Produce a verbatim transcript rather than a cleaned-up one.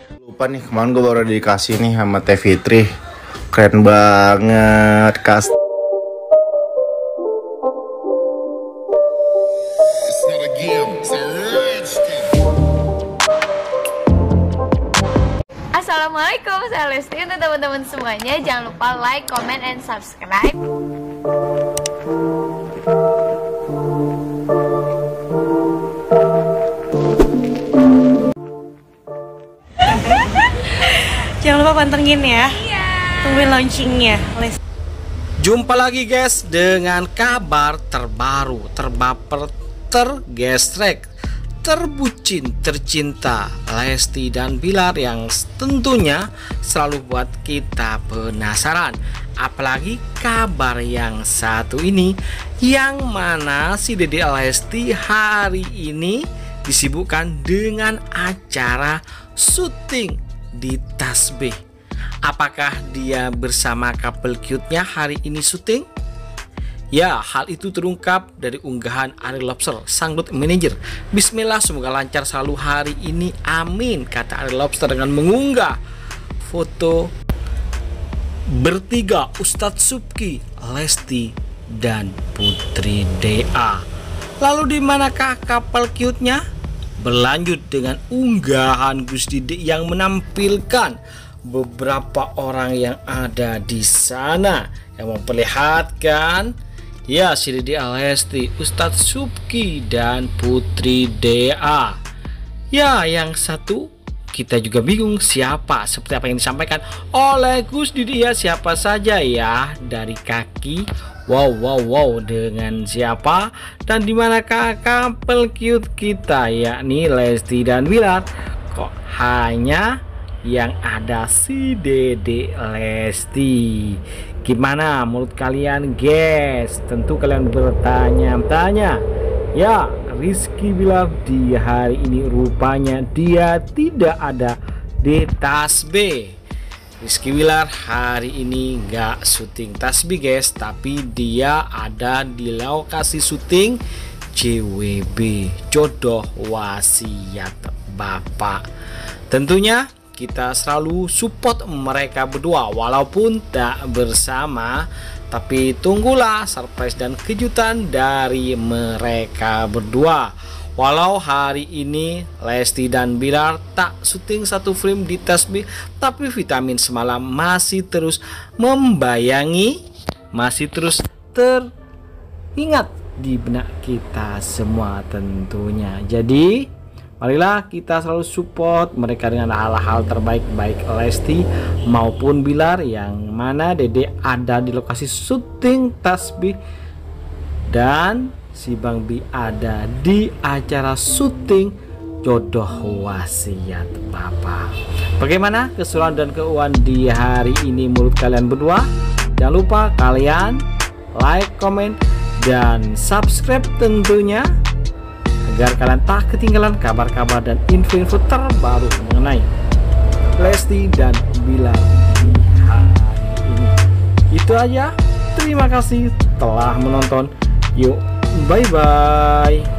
Lupa nih, kemarin gue baru dikasih nih sama Teh Fitri. Keren banget, kas. Assalamualaikum, saya Lesti. Untuk teman-teman semuanya, jangan lupa like, comment, and subscribe. Jangan lupa pantengin ya. Iya. Tungguin launchingnya. Jumpa lagi guys dengan kabar terbaru, terbaper, tergesrek, terbucin, tercinta Lesti dan Bilar yang tentunya selalu buat kita penasaran. Apalagi kabar yang satu ini, yang mana si Dede Lesti hari ini disibukkan dengan acara syuting di Tasbih. Apakah dia bersama couple cute-nya hari ini syuting? Ya, hal itu terungkap dari unggahan Ari Lobster, sang dot manager. Bismillah, semoga lancar selalu hari ini, amin, kata Ari Lobster dengan mengunggah foto bertiga Ustadz Subki, Lesti, dan Putri D A. Lalu di manakah couple cute-nya? Berlanjut dengan unggahan Gus Didi yang menampilkan beberapa orang yang ada di sana yang memperlihatkan ya si Dede Lesti, Ustadz Subki, dan Putri D A. Ya, yang satu kita juga bingung siapa, seperti apa yang disampaikan oleh Gus Didi ya, siapa saja ya, dari kaki wow wow wow dengan siapa dan dimanakah couple cute kita yakni Lesti dan Bilar. Kok hanya yang ada si Dede Lesti? Gimana menurut kalian guys? Tentu kalian bertanya-tanya. Ya, Rizky Bilar di hari ini rupanya dia tidak ada di Tasbih. Rizky Bilar hari ini nggak syuting Tasbih guys, tapi dia ada di lokasi syuting J W B, Jodoh Wasiat Bapak. Tentunya kita selalu support mereka berdua walaupun tak bersama, tapi tunggulah surprise dan kejutan dari mereka berdua. Walau hari ini Lesti dan Bilar tak syuting satu film di Tasbih, tapi vitamin semalam masih terus membayangi, masih terus teringat di benak kita semua tentunya. Jadi marilah kita selalu support mereka dengan hal-hal terbaik, baik Lesti maupun Bilar, yang mana Dede ada di lokasi syuting Tasbih dan si Bang Bi ada di acara syuting Jodoh Wasiat Bapak. Bagaimana keseruan dan keuangan di hari ini menurut kalian berdua? Jangan lupa kalian like, comment, dan subscribe tentunya, agar kalian tak ketinggalan kabar-kabar dan info-info terbaru mengenai Lesti dan Bilar di hari ini. Itu aja, terima kasih telah menonton. Yuk, bye bye.